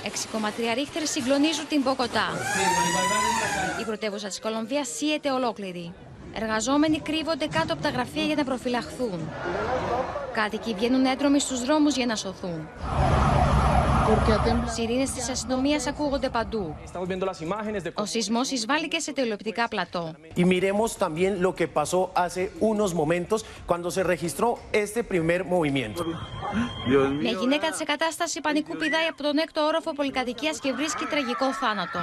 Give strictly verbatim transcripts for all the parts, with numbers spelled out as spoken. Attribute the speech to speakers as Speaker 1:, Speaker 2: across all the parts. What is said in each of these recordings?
Speaker 1: έξι κόμμα τρία ρίχτερ συγκλονίζουν την Μποκοτά. Η πρωτεύουσα της Κολομβίας σύεται ολόκληρη. Εργαζόμενοι κρύβονται κάτω από τα γραφεία για να προφυλαχθούν. Κάτοικοι βγαίνουν έντρομοι στους δρόμους για να σωθούν. Σιρήνες της αστυνομίας ακούγονται παντού. Ο σεισμός εισβάλλει και σε τηλεοπτικά πλατό.
Speaker 2: Y miremos también lo que pasó hace unos momentos cuando se registró este primer movimiento.
Speaker 1: Μια γυναίκα σε κατάσταση πανικού πηδάει από τον έκτο όροφο πολυκατοικίας και βρίσκει τραγικό θάνατο.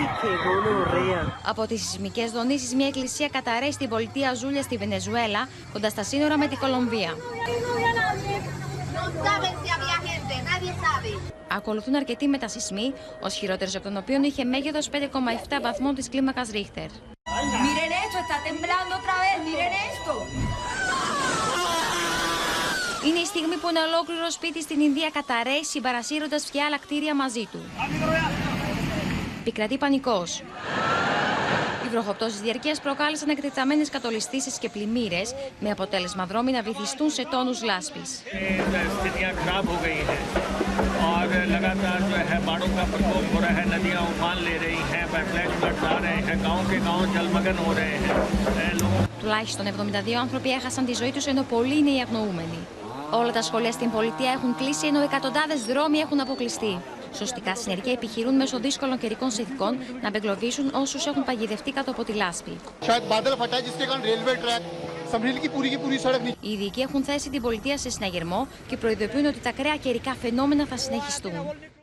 Speaker 1: Από τις σεισμικές δονήσεις, μια εκκλησία καταρρέει στην πολιτεία Ζούλια στη Βενεζουέλα, κοντά στα σύνορα με την Κολομβία. Ακολουθούν αρκετοί μετασεισμοί, ο χειρότερος από τον οποίο είχε μέγεθος πέντε κόμμα επτά βαθμών της κλίμακας Ρίχτερ. Είναι η στιγμή που ένα ολόκληρο σπίτι στην Ινδία καταρρέει, συμπαρασύροντας και άλλα κτίρια μαζί του. Επικρατεί πανικός. Οι βροχοπτώσεις διαρκείας προκάλεσαν εκτεταμένες κατολιστήσεις και πλημμύρες, με αποτέλεσμα δρόμοι να βυθιστούν σε τόνους λάσπης. Τουλάχιστον εβδομήντα δύο άνθρωποι έχασαν τη ζωή τους, ενώ πολλοί είναι οι αγνοούμενοι. Όλα τα σχολεία στην πολιτεία έχουν κλείσει, ενώ εκατοντάδες δρόμοι έχουν αποκλειστεί. Σωστικά συνεργεία επιχειρούν μέσω δύσκολων καιρικών συνθηκών να απεγκλωβίσουν όσους έχουν παγιδευτεί κάτω από τη λάσπη. Οι ειδικοί έχουν θέσει την πολιτεία σε συναγερμό και προειδοποιούν ότι τα ακραία καιρικά φαινόμενα θα συνεχιστούν.